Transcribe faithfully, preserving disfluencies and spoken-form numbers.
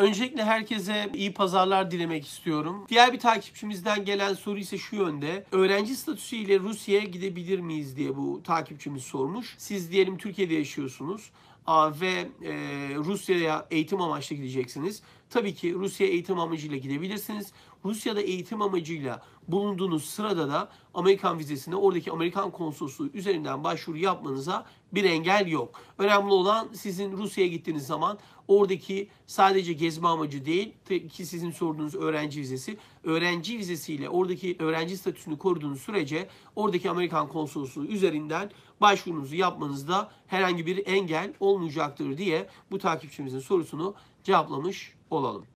Öncelikle herkese iyi pazarlar dilemek istiyorum. Diğer bir takipçimizden gelen soru ise şu yönde. Öğrenci statüsüyle Rusya'ya gidebilir miyiz diye bu takipçimiz sormuş. Siz diyelim Türkiye'de yaşıyorsunuz ve e, Rusya'ya eğitim amaçlı gideceksiniz. Tabii ki Rusya'ya eğitim amacıyla gidebilirsiniz. Rusya'da eğitim amacıyla bulunduğunuz sırada da Amerikan vizesine oradaki Amerikan konsolosluğu üzerinden başvuru yapmanıza bir engel yok. Önemli olan sizin Rusya'ya gittiğiniz zaman oradaki sadece gezme amacı değil ki sizin sorduğunuz öğrenci vizesi. Öğrenci vizesiyle oradaki öğrenci statüsünü koruduğunuz sürece oradaki Amerikan konsolosluğu üzerinden başvurunuzu yapmanızda herhangi bir engel olmayacaktır diye bu takipçimizin sorusunu cevaplamış olalım.